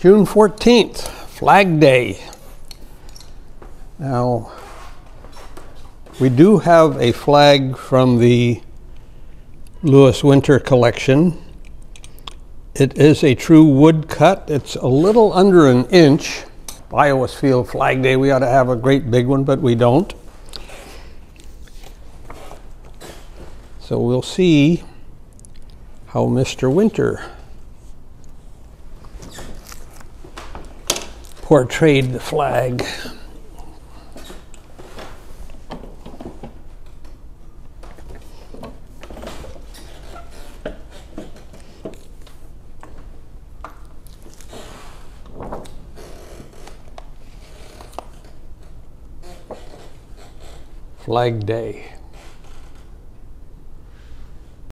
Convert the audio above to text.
June 14th, Flag Day. Now, we do have a flag from the Lewis Winter collection. It is a true woodcut. It's a little under an inch. I always feel Flag Day, we ought to have a great big one, but we don't. So we'll see how Mr. Winter portrayed the flag. Flag Day.